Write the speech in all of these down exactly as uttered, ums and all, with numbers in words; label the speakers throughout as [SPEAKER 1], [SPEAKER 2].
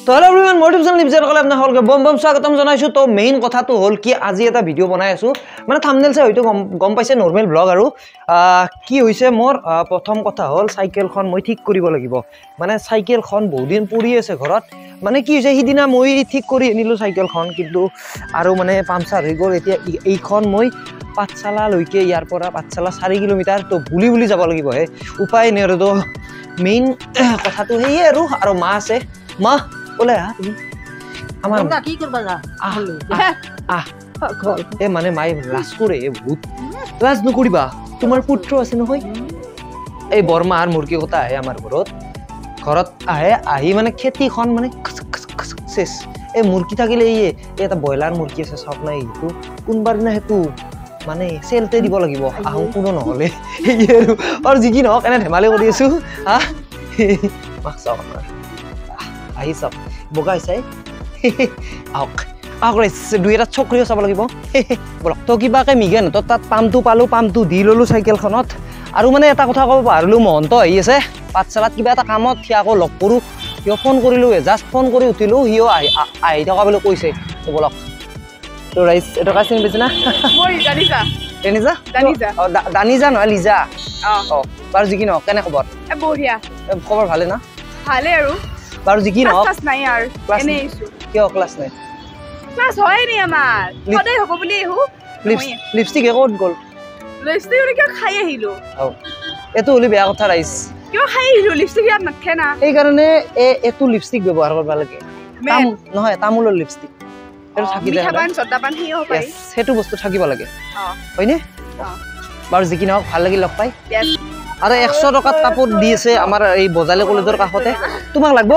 [SPEAKER 1] তো hello' everyone মোৰ YouTube channel লিপজেট কলে আপোনাক সকলোকে বম বম স্বাগতম জনাইছো তো মেইন কথাটো হ'ল কি আজি এটা ভিডিও বনাই আছো মানে থাম্বনেল চাই হয়তো গম পাইছে নৰ্মেল ব্লগ আৰু কি হৈছে মোৰ প্ৰথম কথা হ'ল চাইকেলখন মই ঠিক কৰিব লাগিব মানে চাইকেলখন বহুত দিন পৰি আছে ঘৰত মানে কি হৈছে সিদিনা মই ঠিক কৰি আনিলো চাইকেলখন কিন্তু আৰু মানে পামচাৰ হৈ গ'ল এতিয়া এইখন মই পাঠশালা লৈকে ইয়াৰ পৰা পাঠশালা চাৰি কিলোমিটাৰ তো বুলি বুলি যাব লাগিব হে উপায় নাই আৰু তো মেইন কথাটো হেয়ে আৰু আৰু মা আছে মা ওলে আ তুমি আমাৰ
[SPEAKER 2] তোমরা কি করবা যা আহলে
[SPEAKER 1] আহ কল এ মানে মাই লাজ কৰে বহুত লাজ নকৰিবা তোমাৰ পুত্ৰ আছে নহয় এই বৰ্মা আৰু মুৰ্গী কথা আহে আমাৰ ঘৰত ঘৰত আহে আহি মানে খেতিখন মানে চেছ এই মুৰ্গী থাকিলে এই এটা ব্ৰইলাৰ মুৰ্গী আছে চাওক নাই এইটো কোনবাৰ দিনা হেতু মানে চেলতে দিব লাগিব আহু কোনো নহলে আৰু আৰু যি কি নহওক এনে ধেমালি কৰি আছো হা মাক চাওক আপোনাৰ আহি চাওক বগা হৈছে আহক আহক দুই এটা চকৰিও চাব লাগিব বলক তো কিবাকে মিগেন তো তাত পামটো পালো পামটো দি ললো চাইকেলখনত আৰু মানে এটা কথা ক'ব পাহৰিলো মহন্ত আহি আছে পাঠশালাত কিবা এটা কামত সি আকৌ লগ কৰোঁ সিও ফোন কৰিলোঁ জাষ্ট ফোন কৰি উঠিলোঁ সিও আহি আহি থকা বুলি কৈছে তো বলক তো ৰাইজ এইটো কা চিনি পাইছে না
[SPEAKER 3] মই দানিজা
[SPEAKER 1] দানিজা
[SPEAKER 3] দানিজা
[SPEAKER 1] অ দানিজা নহয় লিজা অ বাৰু যি কি নহওক কেনে খবৰ
[SPEAKER 3] এ বঢ়িয়া
[SPEAKER 1] খবৰ ভালে না
[SPEAKER 3] ভালে আৰু
[SPEAKER 1] বাৰু যি কি নহওক
[SPEAKER 3] ক্লাছ নাই আৰু এনে আইছো
[SPEAKER 1] কিয় ক্লাছ নাই
[SPEAKER 3] ক্লাছ হয় নি আমাৰ সদায় হ'ব বুলি এহু
[SPEAKER 1] লিপষ্টিক ক'ত গ'ল
[SPEAKER 3] লিপষ্টিক কিয় খাই আহিলো
[SPEAKER 1] অ এটো হলি বেয়া কথা ৰাইজ
[SPEAKER 3] কিয় খাই আহিলো লিপষ্টিক ইয়াত নাথে না
[SPEAKER 1] সেইকাৰণে এ এটো লিপষ্টিক ব্যৱহাৰ কৰিব লাগে নহয় তামোলৰ লিপষ্টিক এটো থাকি যায়
[SPEAKER 3] মিঠাপান চটাপান হিও পাই
[SPEAKER 1] সেটো বস্তু থাকিব লাগে
[SPEAKER 3] অ
[SPEAKER 1] হয়নে
[SPEAKER 3] অ
[SPEAKER 1] বাৰু যি কি নহওক ভাল লাগি লগ পাই আৰু এশ টকাত কাপোৰ দি আছে আমাৰ এই বজালে কলেজৰ কাষতে তোমাক লাগব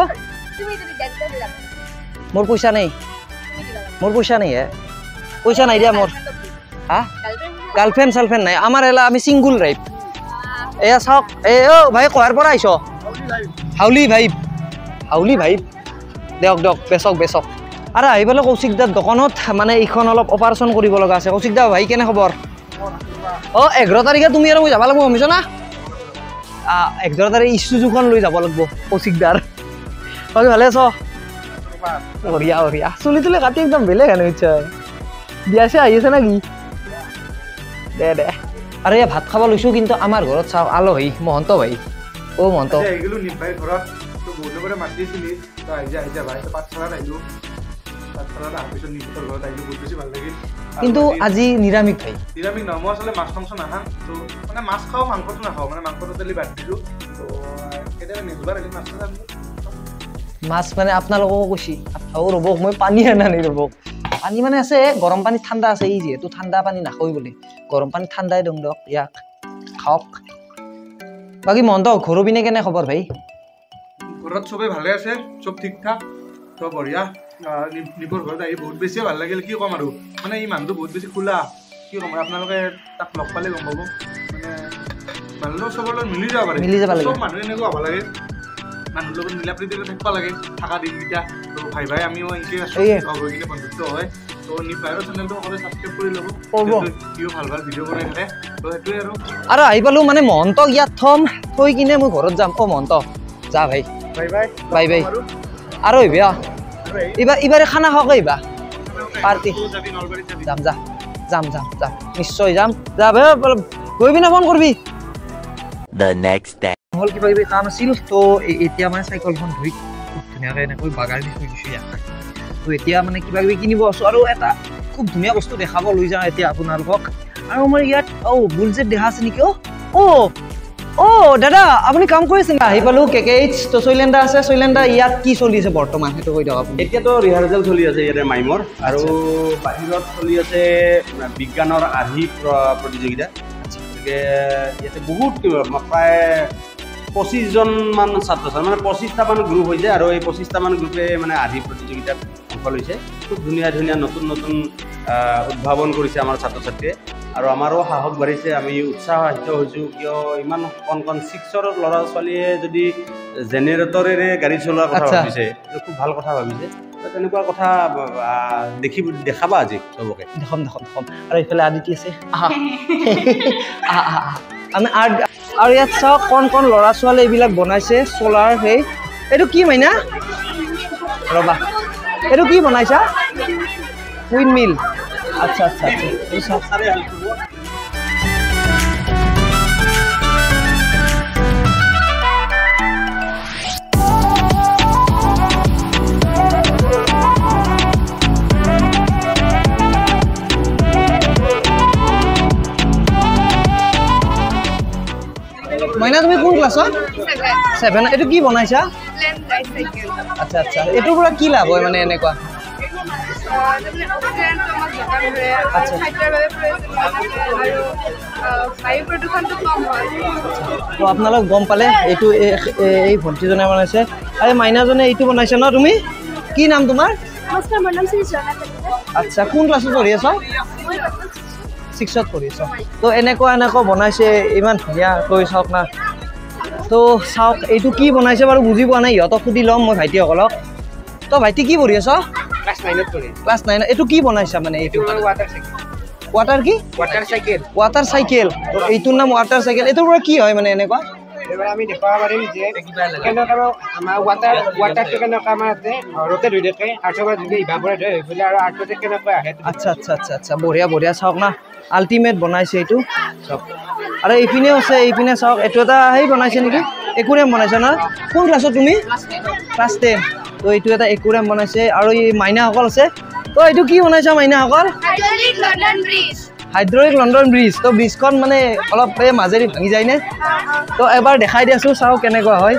[SPEAKER 1] মোৰ পইচা নাই মোৰ পইচা নাই হে পইচা নাই দিয়া মোৰ হা গাৰ্লফ্ৰেণ্ড চালফ্ৰেণ্ড নাই আমাৰ এলা আমি সিঙ্গল ৰাইপ এয়া চাওক এ অ ভাই কহাৰ পৰা আহিছ হাউলি ভাই হাউলি ভাই দেওক দেওক বেচক বেচক আৰু আহি পেলাই কৌশিকদাৰ দোকানত মানে এইখন অলপ অপাৰেশ্যন কৰিব লগা আছে কৌশিকদা ভাই কেনে খবৰ অ এঘাৰ তাৰিখে তুমি আৰু মই যাব লাগিব শুনিছ না এঘাৰ তাৰিখে ইছুজুখন লৈ যাব লাগিব কৌশিকদাৰ বাকী ভালে আছ বঢ়িয়া বঢ়িয়া চুলি তুলি কাটি একদম বেলেগ আনে নিশ্চয় বিয়াছে আহি আছে নাকি দে দে আৰু এই ভাত খাব লৈছোঁ কিন্তু আমাৰ ঘৰত চাওক আলহী মহন্ত ভাই অ মহন্ত কিন্তু আজি নিৰামিষ ভাই
[SPEAKER 4] নিৰামিষ নহয় মই আচলতে মাছ মাংস নাখাওঁ তো মানে মাছ খাওঁ মাংসটো নাখাওঁ মানে মাংসটো তেলি বাদ দিলোঁ তো কেতিয়াবা নিজবাৰ এদিন মাছ খাম
[SPEAKER 1] মাছ মানে আপোনালোককো কৈছি আৰু ৰ'ব মই পানী আনা নাই ৰ'ব পানী মানে আছে গৰম পানী ঠাণ্ডা আছে এই যিহেতু ঠাণ্ডা পানী নাখাই বুলি গৰম পানী ঠাণ্ডাই দিওঁ দিয়ক ইয়াক খাওক বাকী মহন্ত ঘৰৰ পিনে কেনে খবৰ ভাই
[SPEAKER 4] ঘৰত চবেই ভালে আছে চব ঠিক ঠাক তো বঢ়িয়া নিপৰ ঘৰত আহি বহুত বেছিয়ে ভাল লাগিল কি ক'ম আৰু মানে এই মানুহটো বহুত বেছি খোলা কি ক'ম আপোনালোকে তাক লগ পালে গম পাব মানে মানুহৰ চবৰ লগত মিলি যাব পাৰে
[SPEAKER 1] মিলি যাব লাগে
[SPEAKER 4] চব মানুহ এনেকুৱা হ'ব লাগে মানুহৰ লগত মিলা প্ৰীতিৰে থাকিব লাগে থকা দিনকেইটা তো ভাই ভাই আমিও এনেকৈ আছোঁ লগ হৈ কিনে বন্ধুত্ব হয় তো নিপাইৰৰ চেনেলটো সদায় ছাবস্ক্ৰাইব কৰি ল'ব সিও ভাল ভাল ভিডিঅ' বনাই থাকে তো সেইটোৱে আৰু
[SPEAKER 1] আৰু আহি পালোঁ মানে মহন্তক ইয়াত থ'ম থৈ কিনে মই ঘৰত যাম অ' মহন্ত যা ভাই
[SPEAKER 4] বাই বাই
[SPEAKER 1] বাই বাই আৰু আহিবি অ এইবাৰ এইবাৰে খানা খাওক আহিবা পাৰ্টি যাম যা যাম যাম যাম নিশ্চয় যাম যা ভাই গৈ পিনে ফোন কৰিবি
[SPEAKER 5] The next day.
[SPEAKER 1] হল কিবা কিবি কাম আছিল তো এতিয়া মানে চাইকেলখন ধুই ধুনীয়াকৈ এনেকৈ বাগাৰ দি থৈ দিছোঁ ইয়াত তো এতিয়া মানে কিবা কিবি কিনিব আছোঁ আৰু এটা খুব ধুনীয়া বস্তু দেখাব লৈ যাওঁ এতিয়া আপোনালোকক আৰু আমাৰ ইয়াত অ' বুলজেট দেখা আছে নেকি অ' অ' অ' দাদা আপুনি কাম কৰি আছে আহি পালোঁ কে কে এইচ তো চৈলেণ্ডাৰ আছে চৈলেণ্ডাৰ ইয়াত কি চলি আছে বৰ্তমান সেইটো কৈ দিয়ক আপুনি
[SPEAKER 6] এতিয়াতো ৰিহাৰ্চেল চলি আছে ইয়াতে মাইমৰ আৰু বাহিৰত চলি আছে বিজ্ঞানৰ আৰ্হি প্ৰতিযোগিতা গতিকে ইয়াতে বহুত প্ৰায় পঁচিছজনমান ছাত্ৰ ছাত্ৰী মানে পঁচিছটামান গ্ৰুপ হৈছে আৰু এই পঁচিছটামান গ্ৰুপে মানে আৰ্হি প্ৰতিযোগিতাত অংশ লৈছে খুব ধুনীয়া ধুনীয়া নতুন নতুন উদ্ভাৱন কৰিছে আমাৰ ছাত্ৰ ছাত্ৰীয়ে আৰু আমাৰো সাহস বাঢ়িছে আমি উৎসাহিত হৈছোঁ কিয় ইমান কণ কণ ছিক্সৰ ল'ৰা ছোৱালীয়ে যদি জেনেৰেটৰেৰে গাড়ী চলোৱাৰ কথা ভাবিছে খুব ভাল কথা ভাবিছে তেনেকুৱা কথা দেখি দেখাবা আজি চবকে
[SPEAKER 1] দেখাম দেখাম দেখাম আৰু এইফালে আদিতি আছে আমি আৰু ইয়াত চাওক কণ কণ ল'ৰা ছোৱালী এইবিলাক বনাইছে চলাৰ সেই এইটো কি মাইনা ৰবা এইটো কি বনাইছা উইন মিল আচ্ছা আচ্ছা আচ্ছা এই চাওক মইনা তুমি কোন ক্লাছত সেভেন এইটো কি বনাইছা আচ্ছা আচ্ছা এইটোৰ পৰা কি লাভ হয় মানে এনেকুৱা তো আপোনালোক গম পালে এইটো এই ভণ্টিজনে বনাইছে আৰু মাইনাজনে এইটো বনাইছে ন তুমি কি নাম তোমাৰ আচ্ছা কোন ক্লাছত পঢ়ি আছ ছিক্সত পঢ়ি আছ তো এনেকুৱা এনেকুৱা বনাইছে ইমান ধুনীয়াকৈ চাওক না তো চাওক এইটো কি বনাইছে বাৰু বুজি পোৱা নাই ইহঁতক সুধি ল'ম মই ভাইটিসকলক তো ভাইটি কি পঢ়ি আছ
[SPEAKER 2] ক্লাস নাইনত পড়ে
[SPEAKER 1] ক্লাছ নাইন এইটো কি বনাইছা মানে এইটো
[SPEAKER 2] ওয়াটার সাইকেল
[SPEAKER 1] ওয়াটার কি
[SPEAKER 2] ওয়াটার সাইকেল
[SPEAKER 1] ওয়াটার সাইকেল তো এইটোৰ নাম ওয়াটার সাইকেল এইটোৰ পৰা কি হয় মানে এনেকুৱা
[SPEAKER 2] এবাৰ আমি দেখাব পাৰিম যে কেনেকৈ আমাৰ ওয়াটাৰ ওয়াটাৰটো কেনেকৈ আমাৰ আছে ৰতে ধুই থাকে আৰু চব যদি ইভাপৰেট হৈ গ'লে আৰু আৰ্টতে কেনেকৈ আহে
[SPEAKER 1] আচ্ছা আচ্ছা আচ্ছা আচ্ছা বঢ়িয়া বঢ়িয়া চাওক না আল্টিমেট বনাইছে এইটো চাওক আৰু এইপিনেও আছে এইপিনে চাওক এইটো এটা সেই বনাইছে নেকি একুৰিয়াম বনাইছে না কোন ক্লাছত তুমি ক্লাছ টেন তো এইটো এটা একুৰিয়াম বনাইছে আৰু এই মাইনাসকল আছে তো এইটো কি বনাইছা মাইনাসকল
[SPEAKER 3] hydraulic London bridge
[SPEAKER 1] hydraulic London bridge তো ব্ৰিজখন মানে অলপ এই মাজেদি ভাঙি যায়নে তো এবাৰ দেখাই দিয়াছোঁ চাওক কেনেকুৱা হয়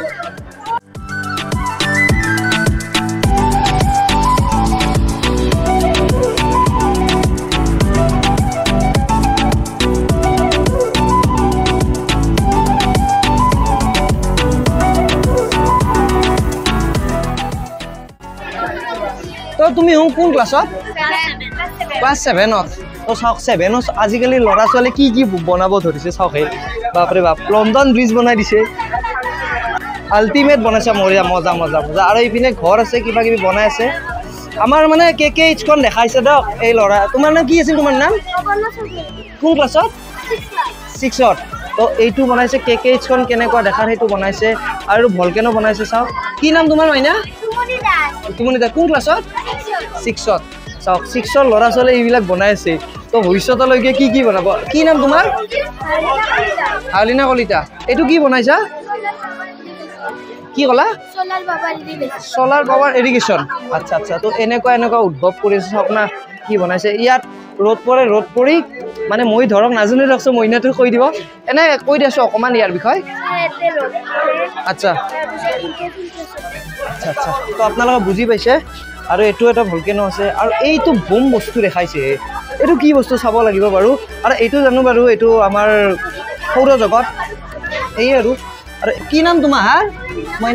[SPEAKER 1] তো তুমি হোম কোন ক্লাছত ক্লাছ ছেভেনত তো চাওক ছেভেনত আজিকালি ল'ৰা ছোৱালী কি কি বনাব ধৰিছে চাওক এই বাপৰে বাপ লণ্ডন ব্ৰিজ বনাই দিছে আল্টিমেট বনাইছে মজা মজা মজা মজা আৰু এইপিনে ঘৰ আছে কিবা কিবি বনাই আছে আমাৰ মানে কে কে এইচখন দেখাইছে দিয়ক এই ল'ৰা তোমাৰ নাম কি আছিল তোমাৰ নাম কোন ক্লাছত ছিক্সত তো এইটো বনাইছে কে কে এইচখন কেনেকুৱা দেখাৰ সেইটো বনাইছে আৰু ভলকেনো বনাইছে চাওক কি নাম তোমাৰ মাইনা তুমি কোন ক্লাছত ছিক্সত চাওক ছিক্সৰ ল'ৰা ছোৱালী এইবিলাক বনাই আছে তো ভৱিষ্যতলৈকে কি কি বনাব কি নাম তোমাৰ হালিনা কলিতা এইটো কি বনাইছা কি ক'লা চলাৰ পাৱাৰ ইৰিগেশ্যন আচ্ছা আচ্ছা তো এনেকুৱা এনেকুৱা উদ্ভৱ কৰিছে চাওক না কি বনাইছে ইয়াত ৰ'দ পৰে ৰ'দ পৰি মানে মই ধৰক নাজানো দিয়কচোন মইনাটো কৈ দিব এনে কৈ দিছোঁ অকণমান ইয়াৰ বিষয়ে আচ্ছা আচ্ছা আচ্ছা তো আপোনালোকে বুজি পাইছে আৰু এইটো এটা ভলকেনো আছে আৰু এইটো বোম বস্তু দেখাইছে এইটো কি বস্তু চাব লাগিব বাৰু আৰু এইটো জানো বাৰু এইটো আমাৰ সৌৰজগত এই আৰু আৰু কি নাম তোমাৰ মই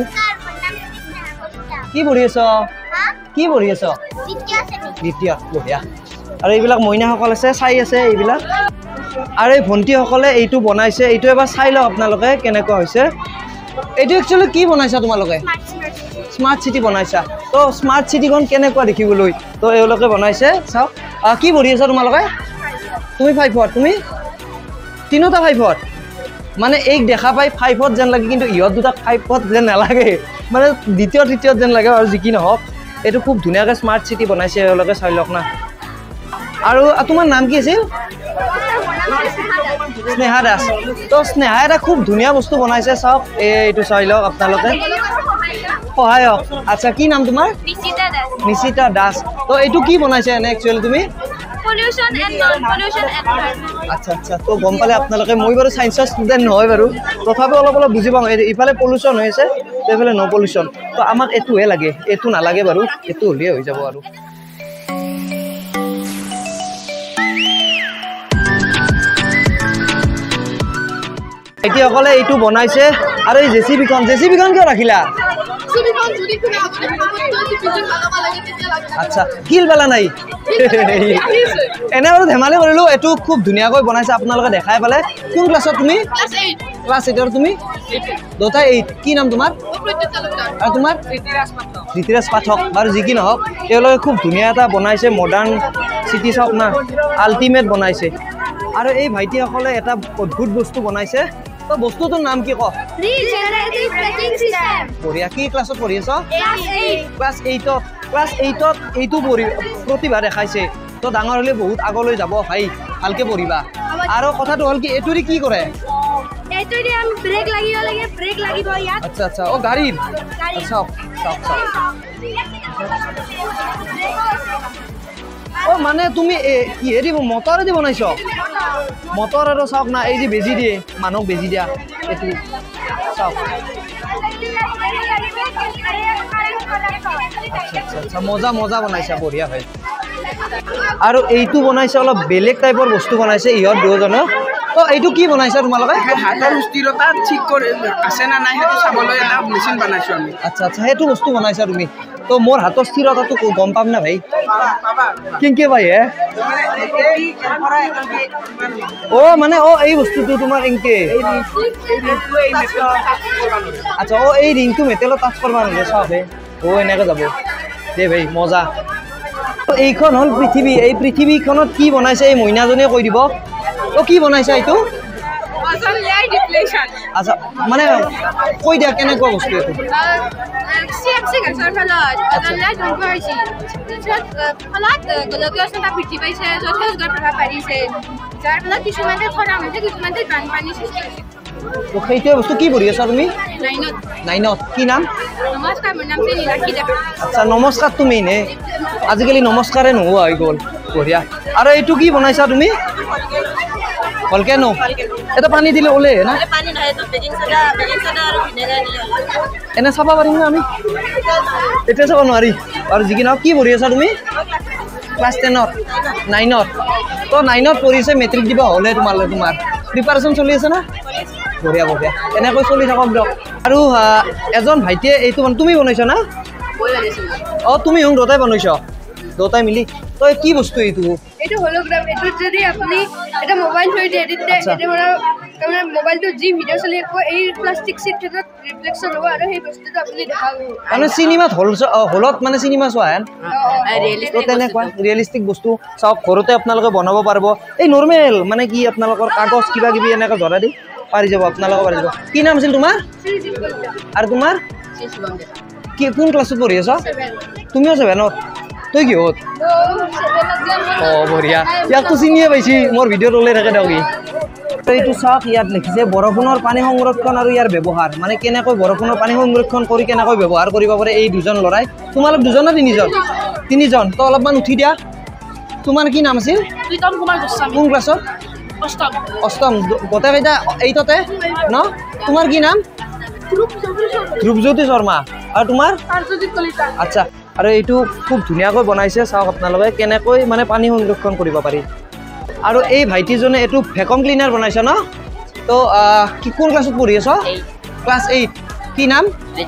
[SPEAKER 1] কি পঢ়ি আছ কি পঢ়ি আছ দ্বিতীয় বঢ়িয়া আৰু এইবিলাক মইনাসকল আছে চাই আছে এইবিলাক আৰু এই ভণ্টিসকলে এইটো বনাইছে এইটো এবাৰ চাই লওক আপোনালোকে কেনেকুৱা হৈছে এইটো একচুৱেলি কি বনাইছা তোমালোকে স্মাৰ্ট চিটি বনাইছা তো স্মাৰ্ট চিটিখন কেনেকুৱা দেখিবলৈ তো এওঁলোকে বনাইছে চাওক কি পঢ়ি আছা তোমালোকে তুমি ফাইভত তুমি তিনিটা ফাইভত মানে এইক দেখা পাই ফাইভত যেন লাগে কিন্তু ইহঁত দুটা ফাইভত যেন নালাগে মানে দ্বিতীয় তৃতীয়ত যেন লাগে আৰু যি কি নহওক এইটো খুব ধুনীয়াকৈ স্মাৰ্ট চিটি বনাইছে এওঁলোকে চাই লওক না আৰু তোমাৰ নাম কি আছিল স্নেহা দাস তো স্নেহা এটা খুব ধুনীয়া বস্তু বনাইছে চাওক এইটো চাই লওক আপোনালোকে সহায়ক আচ্ছা কি নাম তোমাৰ নিশিতা দাস তো এইটো কি বনাইছে এনে একচুৱেলি তুমি
[SPEAKER 3] pollution and non pollution environment
[SPEAKER 1] আচ্ছা আচ্ছা তো গম পালে আপোনালোকে মই বাৰু সায়েন্সৰ ষ্টুডেণ্ট নহয় বাৰু তথাপিও অলপ অলপ বুজি পাওঁ ইফালে পলিউশ্যন হৈ আছে এইফালে ন' পলিউশ্যন তো আমাক এইটোহে লাগে এইটো নালাগে বাৰু এইটো হ'লেই হৈ যাব আৰু ভাইটিসকলে এইটো বনাইছে আৰু এই জে চি বিখন জে চি বিখন কিয় ৰাখিলা আচ্ছা কিল পেলা নাই এনে বাৰু ধেমালি কৰিলোঁ এইটো খুব ধুনীয়াকৈ বনাইছে আপোনালোকে দেখাই পালে কোন ক্লাছত তুমি ক্লাছ এইটৰ তুমি দুটাই এইট কি নাম তোমাৰ আৰু তোমাৰ ঋতুৰাজ পাঠক বাৰু যি কি নহওক তেওঁলোকে খুব ধুনীয়া এটা বনাইছে মডাৰ্ণ চিটি চাওক না আল্টিমেট বনাইছে আৰু এই ভাইটিসকলে এটা অদ্ভুত বস্তু বনাইছে তো বস্তুটোৰ নাম কি ক
[SPEAKER 3] Regenerative braking system.
[SPEAKER 1] বঢ়িয়া কি ক্লাছত পঢ়ি আছ
[SPEAKER 3] Class eight.
[SPEAKER 1] ক্লাছ এইটত ক্লাছ এইটত এইটো পঢ়ি প্ৰতিভা দেখাইছে তো ডাঙৰ হ'লে বহুত আগলৈ যাব ভাই ভালকে পঢ়িবা আৰু কথাটো হ'ল কি এইটোৰে কি কৰে
[SPEAKER 3] এইটোৰে আমি ব্ৰেক লাগিব লাগে ব্ৰেক লাগিব ইয়াত
[SPEAKER 1] আচ্ছা আচ্ছা ও গাড়ীৰ আচ্ছা চাওক চাওক ও মানে তুমি কি হেৰি মটৰেদি বনাইছ মটৰ আৰু চাওক না এই যে বেজি দিয়ে মানুহক বেজি দিয়া এইটো চাওক আচ্ছা আচ্ছা মজা মজা বনাইছা বঢ়িয়া ভাই আৰু এইটো বনাইছে অলপ বেলেগ টাইপৰ বস্তু বনাইছে ইহঁত দুজনে তো এইটো কি বনাইছা তোমালোকে
[SPEAKER 2] হাতৰ স্থিৰতা ঠিক কৰি আছে না নাই সেইটো চাবলৈ এটা মেচিন বনাইছো আমি
[SPEAKER 1] আচ্ছা আচ্ছা সেইটো বস্তু বনাইছা তুমি তো মোৰ হাতৰ স্থিৰতাটো গম পাম না ভাই কেনেকে ভাই হে ও মানে ও এই বস্তুটো তোমাৰ এনকে আচ্ছা ও এই ৰিংটো মেটেলত টাচ কৰিব নালাগে চাওক ও এনেকে যাব দে ভাই মজা এইখন হ'ল পৃথিৱী এই পৃথিৱীখনত কি বনাইছে এই মইনাজনীয়ে কৈ দিব ও কি বনাইছা এইটো
[SPEAKER 3] Ozone layer depletion.
[SPEAKER 1] আচ্ছা মানে কৈ দিয়া কেনেকুৱা বস্তু এইটো
[SPEAKER 3] C F C গেছৰ ফলত ozone layer ধ্বংস হৈছে য'ত ফলত গোলকীয় উষ্ণতা বৃদ্ধি পাইছে যথেষ্ট প্ৰভাৱ পৰিছে যাৰ ফলত কিছুমানে খৰাং হৈছে কিছুমানে বানপানী সৃষ্টি হৈছে
[SPEAKER 1] তো সেইটোৱে বস্তু কি পঢ়ি আছা তুমি
[SPEAKER 3] লাইনত
[SPEAKER 1] নাইনত কি নাম
[SPEAKER 3] নমস্কাৰ মোৰ নাম শ্ৰী নীলাক্ষী দেৱা
[SPEAKER 1] আচ্ছা নমস্কাৰ তুমি নে আজিকালি নমস্কাৰে নোহোৱা হৈ গ'ল বঢ়িয়া আৰু এইটো কি বনাইছা তুমি ভলকেনো এটা পানী দিলে ওলে না
[SPEAKER 7] পানী নহয় তো বেকিং সোডা বেকিং সোডা আৰু ভিনেগাৰ দিলে
[SPEAKER 1] এনে চাব পাৰিম না আমি এতিয়া চাব নোৱাৰি আৰু যি কি নহওক কি পঢ়ি আছা তুমি ক্লাছ টেনত নাইনত তো নাইনত পঢ়িছে মেট্ৰিক দিব হ'লে তোমালৈ তোমাৰ প্ৰিপাৰেশ্যন চলি আছে না বঢ়িয়া বঢ়িয়া এনেকৈ চলি থাকক দিয়ক আৰু এজন ভাইটিয়ে এইটো তুমি বনাইছা না অঁ তুমি হওঁ দুটাই বনাইছ দুটাই মিলি তই কি বস্তু এইটো
[SPEAKER 3] এইটো হলোগ্ৰাম এইটো যদি আপুনি এটা মোবাইল থৈ দিয়ে তেতিয়া এইটো মানে তাৰমানে মোবাইলটো যি ভিডিঅ' চলি থাকিব এই প্লাষ্টিক চিটটোত ৰিফ্লেকশ্যন হ'ব আৰু সেই বস্তুটো আপুনি দেখাব
[SPEAKER 1] মানে চিনেমাত হল হলত মানে চিনেমা চোৱা হেন তো তেনেকুৱা ৰিয়েলিষ্টিক বস্তু চাওক ঘৰতে আপোনালোকে বনাব পাৰিব এই নৰ্মেল মানে কি আপোনালোকৰ কাগজ কিবা কিবি এনেকৈ ধৰা দি পাৰি যাব আপোনালোকে পাৰি যাব কি নাম আছিল তোমাৰ আৰু তোমাৰ কি কোন ক্লাছত পঢ়ি আছ তুমিও ছেভেনত তই কিহত অঁ বঢ়িয়া ইয়াকতো চিনিয়ে পাইছি মোৰ ভিডিঅ'ত ওলাই থাকে দিয়ক এইটো চাওক ইয়াত লিখিছে বৰষুণৰ পানী সংৰক্ষণ আৰু ইয়াৰ ব্যৱহাৰ মানে কেনেকৈ বৰষুণৰ পানী সংৰক্ষণ কৰি কেনেকৈ ব্যৱহাৰ কৰিব পাৰে এই দুজন ল'ৰাই তোমালোক দুজন না তিনিজন তিনিজন তো অলপমান উঠি দিয়া তোমাৰ কি নাম আছিল
[SPEAKER 3] প্ৰীতম কুমাৰ গোস্বামী
[SPEAKER 1] কোন ক্লাছত
[SPEAKER 3] অষ্টম
[SPEAKER 1] অষ্টম গোটেইকেইটা এইটতে ন তোমাৰ কি নাম ধ্ৰুৱজ্যোতি শৰ্মা আৰু তোমাৰ
[SPEAKER 3] কাৰ্যজিৎ কলিতা
[SPEAKER 1] আচ্ছা আৰু এইটো খুব ধুনীয়াকৈ বনাইছে চাওক আপোনালোকে কেনেকৈ মানে পানী সংৰক্ষণ কৰিব পাৰি আৰু এই ভাইটিজনে এইটো ভেকুম ক্লিনাৰ বনাইছে ন তো কি কোন ক্লাছত পঢ়ি আছ ক্লাছ এইট কি নাম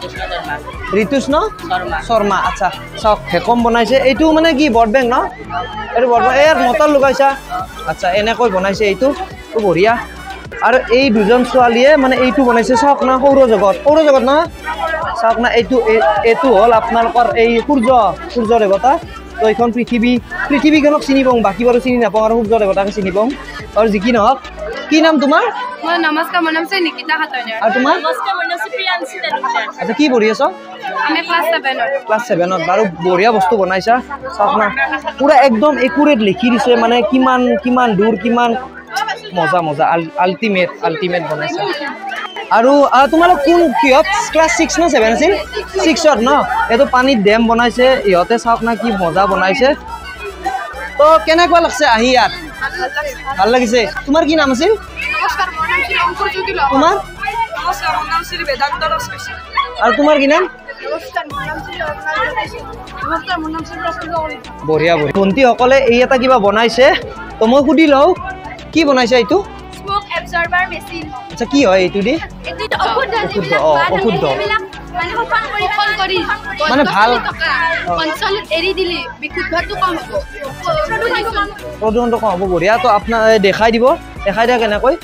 [SPEAKER 1] ঋতুষ্ণ শৰ্মা আচ্ছা চাওক ভেকুম বনাইছে এইটো মানে কি বৰ্ড বেংক ন এইটো বৰ্ড বেংক ইয়াৰ মটৰ লগাইছা আচ্ছা এনেকৈ বনাইছে এইটো তো বঢ়িয়া আৰু এই দুজন ছোৱালীয়ে মানে এইটো বনাইছে চাওক না সৌৰজগত সৌৰজগত ন চাওক না এইটো এইটো হ'ল আপোনালোকৰ এই সূৰ্য সূৰ্য দেৱতা তো এইখন পৃথিৱী পৃথিৱীখনক চিনি পাওঁ বাকী বাৰু চিনি নাপাওঁ আৰু সূৰ্য দেৱতাকে চিনি পাওঁ আৰু যি কি নহওক কি নাম তোমাৰ
[SPEAKER 3] মই নমস্কাৰ মোৰ নাম শ্ৰী নিকিতা খাটনিয়াৰ
[SPEAKER 1] আৰু তোমাৰ
[SPEAKER 7] নমস্কাৰ মোৰ নাম প্ৰিয়াংশী তেলুকদাৰ
[SPEAKER 1] আচ্ছা কি পঢ়ি আছ
[SPEAKER 3] আমি ক্লাছ ছেভেনত
[SPEAKER 1] ক্লাছ ছেভেনত বাৰু বঢ়িয়া বস্তু বনাইছা চাওক না পুৰা একদম একুৰেট লিখি দিছে মানে কিমান কিমান দূৰ কিমান মজা মজা আল্টিমেট আল্টিমেট বনাইছা আৰু তোমালোক কোন কিহত ক্লাছ ছিক্স ন ছেভেন আছিল ছিক্সত ন এইটো পানীত ডেম বনাইছে ইহঁতে চাওক না কি মজা বনাইছে তো কেনেকুৱা লাগছে আহি ইয়াত ভাল লাগিছে তোমাৰ কি নাম আছিল
[SPEAKER 3] নমস্কাৰ মোৰ নাম শ্ৰী অংকুৰজ্যোতি লহা
[SPEAKER 1] তোমাৰ
[SPEAKER 3] নমস্কাৰ মোৰ নাম শ্ৰী বেদান্ত ৰসকেশী
[SPEAKER 1] আৰু তোমাৰ কি নাম
[SPEAKER 3] নমস্কাৰ মোৰ নাম শ্ৰী নমস্কাৰ মোৰ নাম শ্ৰী প্ৰসন্ন কলিতা
[SPEAKER 1] বঢ়িয়া বঢ়িয়া ভণ্টিসকলে এই এটা কিবা বনাইছে তো মই সুধি লওঁ কি বনাইছে এইটো
[SPEAKER 3] স্মোক এবজৰ্বাৰ মেচিন
[SPEAKER 1] আচ্ছা কি হয় এইটো দি
[SPEAKER 3] এইটো অশুদ্ধ
[SPEAKER 1] অশুদ্ধ, অ, অশুদ্ধ।
[SPEAKER 3] মানে শোষণ কৰি শোষণ কৰি
[SPEAKER 1] মানে ভাল-
[SPEAKER 3] অঞ্চলত এৰি দিলে বিশুদ্ধটো কম হ'ব প্ৰদূষণ
[SPEAKER 1] প্ৰদূষণটো কম হ'ব বঢ়িয়া তো আপোনাৰ দেখাই দিব দেখাই দিয়া কেনেকৈ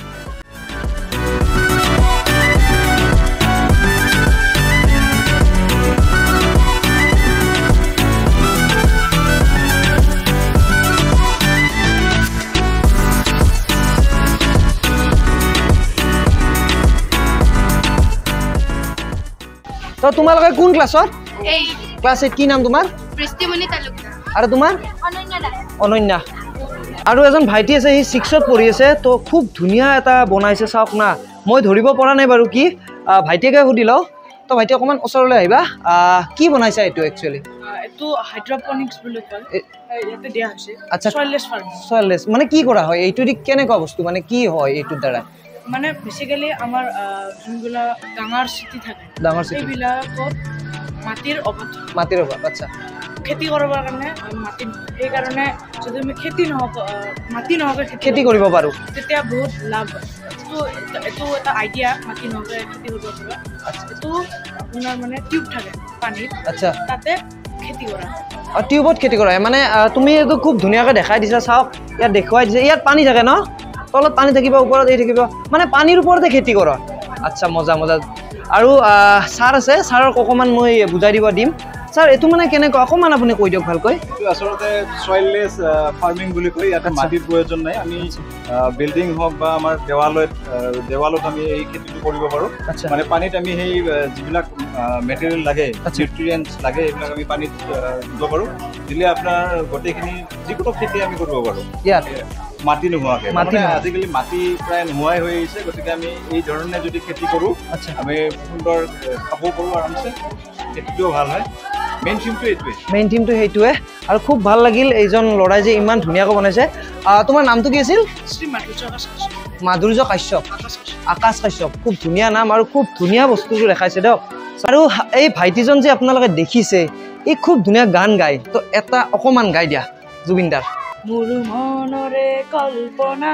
[SPEAKER 1] তোমালোকে কোন ক্লাছত
[SPEAKER 3] এই
[SPEAKER 1] ক্লাছ এইট কি নাম তোমাৰ
[SPEAKER 3] বৃষ্টিমণি তালুকদাৰ
[SPEAKER 1] আৰু তোমাৰ
[SPEAKER 3] অনন্য দাস
[SPEAKER 1] অনন্যা আৰু এজন ভাইটি আছে সি ছিক্সত পঢ়ি আছে তো খুব ধুনীয়া এটা বনাইছে চাওক না মই ধৰিব পৰা নাই বাৰু কি ভাইটিকে সুধি লওঁ তো ভাইটি অকণমান ওচৰলৈ আহিবা কি বনাইছা এইটো একচুৱেলি
[SPEAKER 8] এইটো হাইড্ৰপনিক্স বুলি কয় ইয়াতে দিয়া হৈছে
[SPEAKER 1] আচ্ছা
[SPEAKER 8] সইলেছ ফাৰ্মিং
[SPEAKER 1] সইলেছ মানে কি কৰা হয় এইটো দি কেনেকুৱা বস্তু মানে কি হয় এইটোৰ দ্বাৰা
[SPEAKER 8] মানে বেসিক্যালি আমাৰ যোনগুলা ডাঙৰ চিটি থাকে
[SPEAKER 1] ডাঙৰ চিটি
[SPEAKER 8] এইবিলাকত মাটিৰ অভাৱ
[SPEAKER 1] মাটিৰ অভাৱ আচ্ছা
[SPEAKER 8] খেতি কৰিবৰ কাৰণে মাটি এই কাৰণে যদি আমি খেতি নহব মাটি নহবে
[SPEAKER 1] খেতি কৰিব পাৰো
[SPEAKER 8] তেতিয়া বহুত লাভ হয় তো এটো এটা আইডিয়া মাটি নহবে খেতি কৰিব পৰা এটো আপোনাৰ মানে টিউব থাকে পানীত
[SPEAKER 1] আচ্ছা
[SPEAKER 8] তাতে খেতি কৰা
[SPEAKER 1] আৰু টিউবত খেতি কৰা মানে তুমি এইটো খুব ধুনীয়াকৈ দেখাই দিছা চাওক ইয়াত দেখুৱাই দিছে ইয়াত পানী থাকে ন তলত পানী থাকিব ওপৰত এই থাকিব মানে পানীৰ ওপৰতে খেতি কৰা আচ্ছা মজা মজা আৰু ছাৰ আছে ছাৰক অকণমান মই বুজাই দিব দিম ছাৰ এইটো মানে কেনেকুৱা অকণমান আপুনি কৈ দিয়ক ভালকৈ
[SPEAKER 9] এইটো আচলতে সইলেছ ফাৰ্মিং বুলি কয় ইয়াতে মাটিৰ প্ৰয়োজন নাই আমি বিল্ডিং হওক বা আমাৰ দেৱালত দেৱালত আমি এই খেতিটো কৰিব পাৰোঁ মানে পানীত আমি সেই যিবিলাক মেটেৰিয়েল লাগে নিউট্ৰিয়েণ্টছ লাগে এইবিলাক আমি পানীত দিব পাৰোঁ দিলে আপোনাৰ গোটেইখিনি যিকোনো খেতি আমি কৰিব পাৰোঁ
[SPEAKER 1] ইয়াত
[SPEAKER 9] মাটি নোহোৱাকৈ মানে আজিকালি মাটি প্ৰায় নোহোৱাই হৈ আহিছে গতিকে আমি এই ধৰণে যদি খেতি কৰোঁ আমি সুন্দৰ খাব পাৰোঁ আৰামছে খেতিটোও ভাল হয় মেইন থিমটো এইটোৱে
[SPEAKER 1] মেইন থিমটো সেইটোৱে আৰু খুব ভাল লাগিল এইজন ল'ৰাই যে ইমান ধুনীয়াকৈ বনাইছে তোমাৰ নামটো কি আছিল
[SPEAKER 8] শ্ৰী
[SPEAKER 1] মাধুৰ্য কাশ্যপ আকাশ কাশ্যপ খুব ধুনীয়া নাম আৰু খুব ধুনীয়া বস্তুটো দেখাইছে দিয়ক আৰু এই ভাইটিজন যে আপোনালোকে দেখিছে এই খুব ধুনীয়া গান গায় তো এটা অকণমান গাই দিয়া জুবিনদাৰ
[SPEAKER 8] মোৰ মনৰে কল্পনা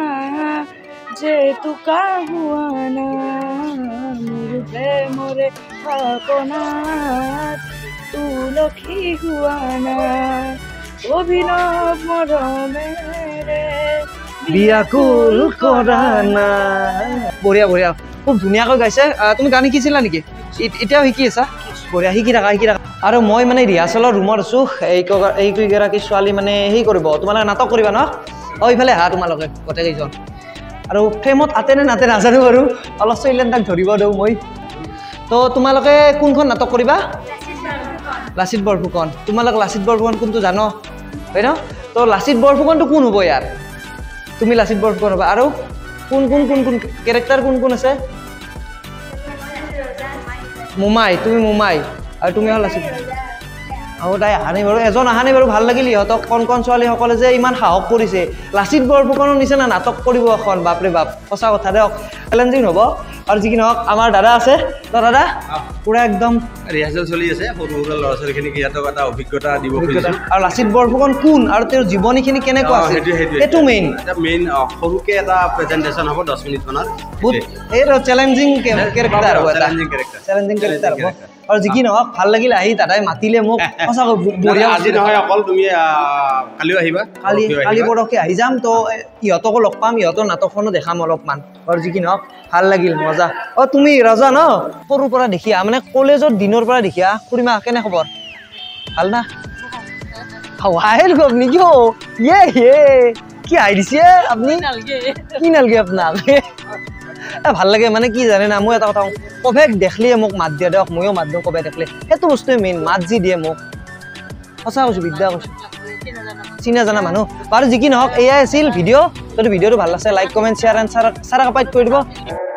[SPEAKER 8] যে তোকা হোৱা না মোৰ প্ৰেমৰে সপনাত তুলসী হোৱা না অভিনৱ মৰমেৰে
[SPEAKER 1] বিয়াকুল কৰা না বঢ়িয়া বঢ়িয়া খুব ধুনীয়াকৈ গাইছে তুমি গান শিকিছিলা নেকি এতিয়াও শিকি আছা বঢ়িয়া শিকি থাকা শিকি থাকা আৰু মই মানে ৰিহাৰ্চেলৰ ৰুমত আছোঁ এই এইকেইগৰাকী ছোৱালী মানে হেৰি কৰিব তোমালোকে নাটক কৰিবা ন অঁ ইফালে আহা তোমালোকে গোটেইকেইজন আৰু ফ্ৰেমত আতেনে নাতে নাজানো বাৰু অলপ চৈলেন তাক ধৰিব দিওঁ মই তো তোমালোকে কোনখন নাটক কৰিবা লাচিত বৰফুকন তোমালোক লাচিত বৰফুকন কোনটো জানো হয় ন তো লাচিত বৰফুকনটো কোন হ'ব ইয়াৰ তুমি লাচিত বৰফুকন হ'বা আৰু কোন কোন কোন কোন কেৰেক্টাৰ কোন কোন আছে মোমাই তুমি মোমাই আৰু তুমি হ'ল লাচিত আৰু তাই আহানি বাৰু এজন আহানি বাৰু ভাল লাগিল ইহঁতক কণ কণ ছোৱালীসকলে যে ইমান সাহস কৰিছে লাচিত বৰফুকনৰ নিচিনা নাটক কৰিব এখন বাপৰে বাপ সঁচা কথা দিয়ক চেলেঞ্জিং হ'ব আৰু যি কি নহওক আমাৰ দাদা আছে তো দাদা পুৰা একদম
[SPEAKER 6] ৰিহাৰ্চেল চলি আছে সৰু সৰু ল'ৰা ছোৱালীখিনিক ইহঁতক এটা অভিজ্ঞতা দিব খুজিছোঁ
[SPEAKER 1] আৰু লাচিত বৰফুকন কোন আৰু তেওঁৰ জীৱনীখিনি কেনেকুৱা আছে সেইটো মেইন
[SPEAKER 6] মেইন সৰুকৈ এটা প্ৰেজেণ্টেশ্যন হ'ব দহ মিনিটমানত
[SPEAKER 1] এইটো চেলেঞ্জিং কেৰেক্টাৰ হ'ব এটা
[SPEAKER 6] চেলেঞ্জিং কেৰেক্টাৰ
[SPEAKER 1] চেলেঞ্জিং কেৰেক্টাৰ হ'ব আৰু যি কি নহওক ভাল লাগিল আহি দাদাই মাতিলে মোক সঁচাকৈ বঢ়িয়া
[SPEAKER 6] আজি নহয় অকল তুমি কালিও আহিবা
[SPEAKER 1] কালি কালি পৰহি আহি যাম তো ইহঁতকো লগ পাম ইহঁতৰ নাটকখনো দেখাম অলপমান আৰু যি কি নহওক ভাল লাগিল মজা অঁ তুমি ৰজা ন সৰুৰ পৰা দেখিয়া মানে কলেজৰ দিনৰ পৰা দেখিয়া খুৰীমা কেনে খবৰ ভাল না হাৱাইল গপ নেকি অ' ইয়ে ইয়ে কি আহি দিছে আপুনি কি নালগে আপোনাক ভাল লাগে মানে কি জানে না মই এটা কথা কওঁ কবেক দেখলিয়ে মোক মাত দিয়া দিয়ক ময়ো মাত দিওঁ কবে দেখলে সেইটো বস্তুৱে মেইন মাত যি দিয়ে মোক সঁচা কৈছোঁ বিদ্যা কৈছোঁ চিনা জানা মানুহ বাৰু যি কি নহওক এয়াই আছিল ভিডিঅ' যদি ভিডিঅ'টো ভাল লাগিছে লাইক কমেণ্ট শ্বেয়াৰ এণ্ড চাৰা চাৰা কাপাইত কৰি দিব